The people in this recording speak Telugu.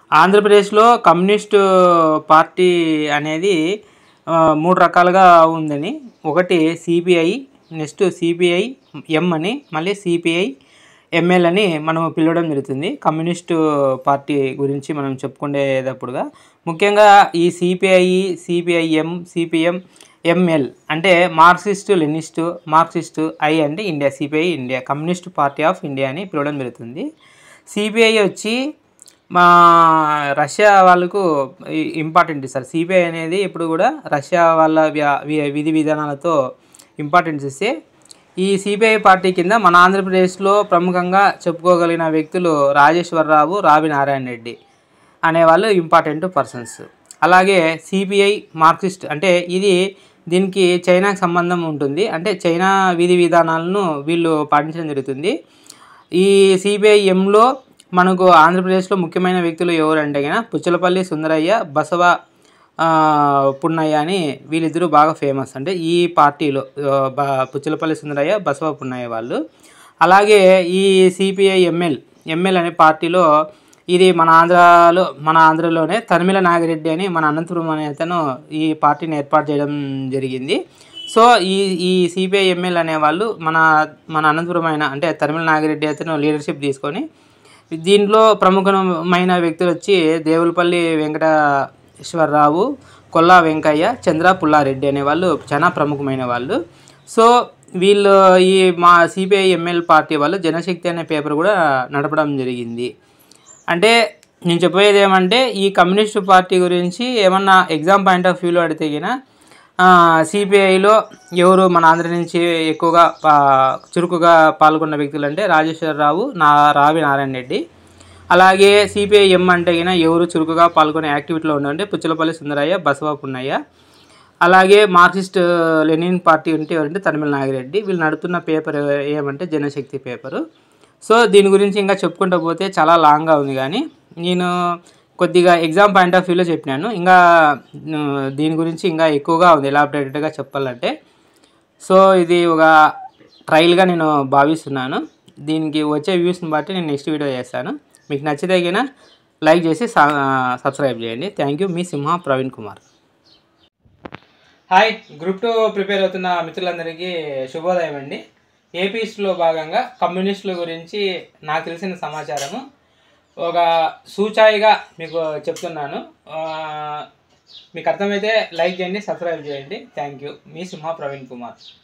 ఆంధ్రప్రదేశ్లో కమ్యూనిస్టు పార్టీ అనేది 3 రకాలుగా ఉందని. ఒకటి సిపిఐ, నెక్స్ట్ సిపిఐ ఎం అని, మళ్ళీ సిపిఐ ఎంఎల్ అని మనం పిలవడం జరుగుతుంది. కమ్యూనిస్టు పార్టీ గురించి మనం చెప్పుకునేటప్పుడుగా ముఖ్యంగా ఈ సిపిఐ, సిపిఐఎం, సిపిఎం, ఎంఎల్ అంటే మార్క్సిస్టు లెనినిస్టు, మార్క్సిస్టు, ఐ అంటే India, CPI India, Communist Party of India అని పిలవడం జరుగుతుంది. సిపిఐ వచ్చి మా రష్యా వాళ్ళకు ఇంపార్టెంట్ ఇస్తారు. సిపిఐ అనేది ఇప్పుడు కూడా రష్యా వాళ్ళ విధి విధానాలతో ఇంపార్టెన్స్ ఇస్తే, ఈ సిపిఐ పార్టీ కింద మన ఆంధ్రప్రదేశ్లో ప్రముఖంగా చెప్పుకోగలిగిన వ్యక్తులు రాజేశ్వరరావు, రావి నారాయణ రెడ్డి అనేవాళ్ళు ఇంపార్టెంట్ పర్సన్స్. అలాగే సిపిఐ మార్క్సిస్ట్ అంటే దీనికి చైనాకు సంబంధం ఉంటుంది. అంటే చైనా విధి విధానాలను వీళ్ళు పాటించడం జరుగుతుంది. ఈ సిపిఐఎంలో మనకు ఆంధ్రప్రదేశ్లో ముఖ్యమైన వ్యక్తులు ఎవరంటే కనుక పుచ్చలపల్లి సుందరయ్య, బసవ పున్నయ్య అని వీళ్ళిద్దరూ బాగా ఫేమస్. అంటే ఈ పార్టీలో పుచ్చలపల్లి సుందరయ్య, బసవ పున్నయ్య వాళ్ళు. అలాగే ఈ సిపిఐ ఎంఎల్ అనే పార్టీలో ఇది మన ఆంధ్రలోనే తరిమిల నాగిరెడ్డి అని మన అనంతపురం అనే అతను ఈ పార్టీని ఏర్పాటు చేయడం జరిగింది. సో ఈ సిపిఐ ఎంఎల్ అనేవాళ్ళు మన అనంతపురం అంటే తరిమిల నాగిరెడ్డి అతను లీడర్షిప్ తీసుకొని, దీంట్లో ప్రముఖమైన వ్యక్తులు వచ్చి దేవులపల్లి వెంకటేశ్వరరావు, కొల్లా వెంకయ్య, చంద్ర పుల్లారెడ్డి అనేవాళ్ళు చాలా ప్రముఖమైన వాళ్ళు. సో వీళ్ళు మా సిపిఐ ఎంఎల్ పార్టీ వాళ్ళు జనశక్తి అనే పేపర్ కూడా నడపడం జరిగింది. అంటే నేను చెప్పేది ఏమంటే, ఈ కమ్యూనిస్టు పార్టీ గురించి ఏమన్నా ఎగ్జామ్ పాయింట్ ఆఫ్ వ్యూలో అడిగితే గిన సిపిఐలో ఎవరు మన ఆంధ్ర నుంచి ఎక్కువగా చురుకుగా పాల్గొన్న వ్యక్తులు అంటే రాజేశ్వరరావు, రావి నారాయణ రెడ్డి. అలాగే సిపిఐఎం అంటే గిన ఎవరు చురుకుగా పాల్గొనే యాక్టివిటీలో ఉండంటే పుచ్చలపల్లి సుందరయ్య, బసవ పున్నయ్య. అలాగే మార్క్సిస్ట్ లెనిన్ పార్టీ ఉంటే ఎవరంటే తరిమిల నాగిరెడ్డి. వీళ్ళు నడుపుతున్న పేపర్ ఏమంటే జనశక్తి పేపరు. సో దీని గురించి ఇంకా చెప్పుకుంటూ పోతే చాలా లాంగ్గా ఉంది, కానీ నేను కొద్దిగా ఎగ్జామ్ పాయింట్ ఆఫ్ వ్యూలో చెప్పినాను. ఇంకా దీని గురించి ఇంకా ఎక్కువగా ఉంది ఎలాబరేటెడ్గా చెప్పాలంటే. సో ఇది ఒక ట్రయల్గా నేను భావిస్తున్నాను. దీనికి వచ్చే వ్యూస్ని బట్టి నేను నెక్స్ట్ వీడియో చేస్తాను. మీకు నచ్చితే గిన లైక్ చేసి సబ్స్క్రైబ్ చేయండి. Thank you. మీ Simha Praveen Kumar. Hi, group 2 prepare అవుతున్న మిత్రులందరికీ శుభోదయం అండి. ఏపీస్లో భాగంగా కమ్యూనిస్టుల గురించి నాకు తెలిసిన సమాచారము ఒక సూచాయిగా మీకు చెప్తున్నాను. మీకు అర్థమైతే లైక్ చేయండి, సబ్స్క్రైబ్ చేయండి. Thank you. మీ సింహ ప్రవీణ్ కుమార్.